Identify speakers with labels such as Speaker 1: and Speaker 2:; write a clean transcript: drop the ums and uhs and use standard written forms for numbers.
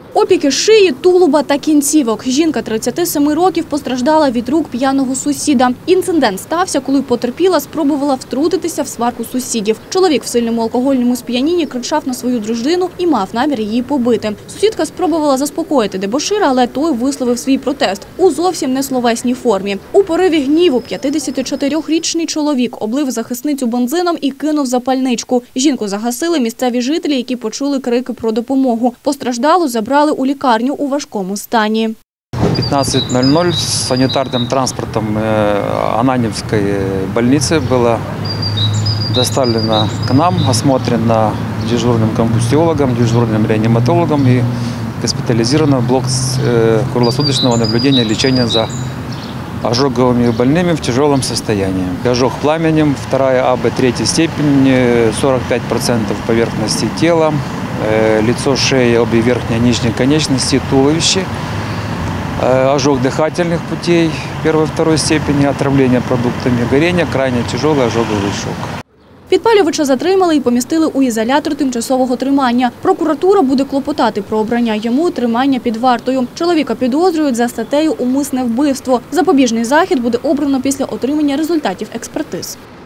Speaker 1: Опіки шиї, тулуба та кінцівок. Жінка 37 років постраждала від рук п'яного сусіда. Інцидент стався, коли потерпіла спробувала втрутитися в сварку сусідів. Чоловік в сильному алкогольному сп'янінні кричав на свою дружину і мав намір її побити. Сусідка спробувала заспокоїти дебошира, але той висловив свій протест у зовсім несловесній формі. У пориві гніву 54-річний чоловік облив захисницю бензином і кинув запальничку. Жінку загасили місцеві жителі, які почули крики про допомогу. Постраждалу забрали у лікарню у важкому стані.
Speaker 2: 15:00 санитарным транспортом Ананьевской больницы было доставлено к нам, осмотрено дежурным комбустиологом, дежурным реаниматологом и госпитализировано в блок круглосуточного наблюдения и лечения за ожоговыми больными в тяжелом состоянии. Ожог пламенем, 2 АБ 3 степень, 45% поверхности тела, лицо, шея, обе верхние и нижние конечности, туловище, ожог дыхательных путей 1-2 степени, отравление продуктами горения, крайне тяжелый ожоговый шок.
Speaker 1: Підпалювача затримали і помістили у ізолятор тимчасового тримання. Прокуратура буде клопотати про обрання йому тримання під вартою. Чоловіка підозрюють за статтею «Умисне вбивство». Запобіжний захід буде обрано після отримання результатів експертиз.